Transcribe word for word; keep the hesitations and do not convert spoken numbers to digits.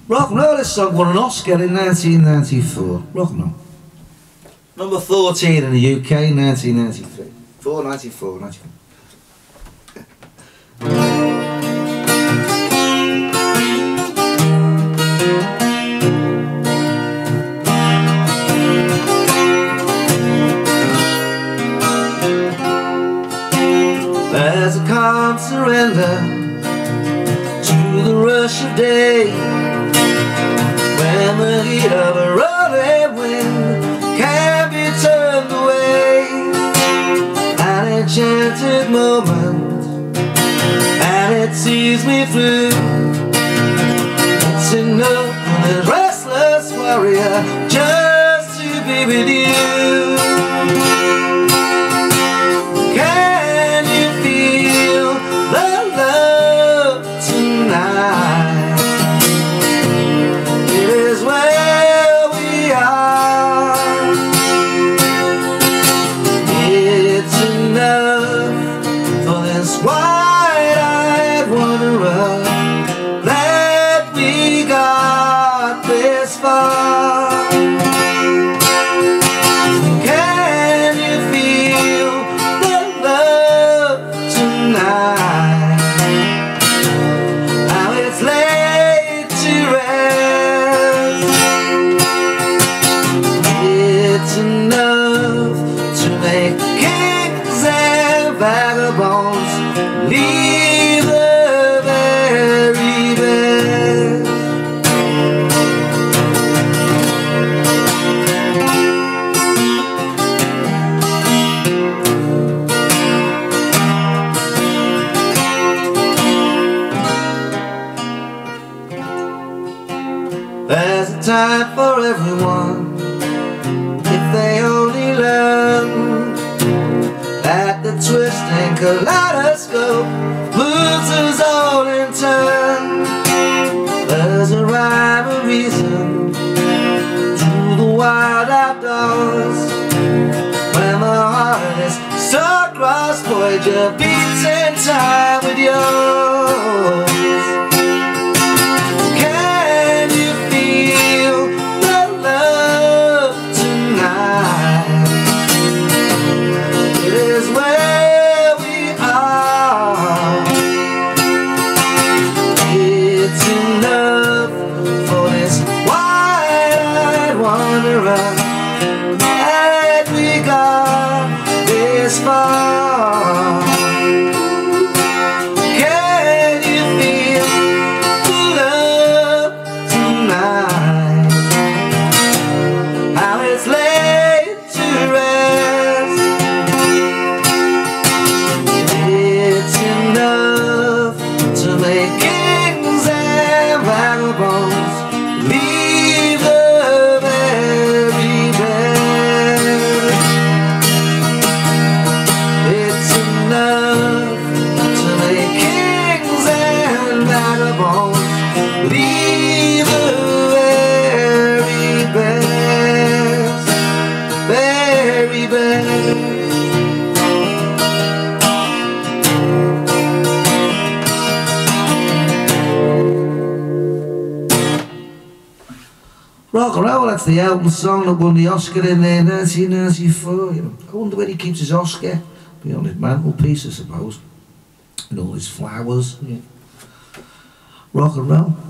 Rock and roll, this song won an Oscar in nineteen ninety-four. Rock and roll. Number fourteen in the U K, nineteen ninety-three. four, ninety-four, ninety-four. There's a calm surrender to the rush of day, when the heat of a rolling wind can't be turned away. An enchanted moment, and it sees me through. It's enough for this restless warrior just to be with you. Can you feel the love tonight? It is where we are. It's enough for this wide-eyed wanderer that we got this far. Can you feel the love tonight? How it's laid to rest. It's enough to make kings and vagabonds leave the very best. There's a time for everyone, if they only learn that the twisting kaleidoscope moves us all in turn. There's a rhyme, a reason to the wild outdoors, when the heart is star-crossed Voyager beats in time with yours. Can you feel the love tonight? It is where we are. It's enough for this wide-eyed wanderer that we got this far. Can you feel the love tonight? How it's laid to rest. It's enough to make kings and vagabonds leave the very best. It's enough to make kings and vagabonds leave the very best, very best. Rock and roll, that's the Elton song that won the Oscar in there, nineteen ninety-four. You know, I wonder where he keeps his Oscar. Be on his mantelpiece, I suppose, and all his flowers. Yeah. Rock and roll.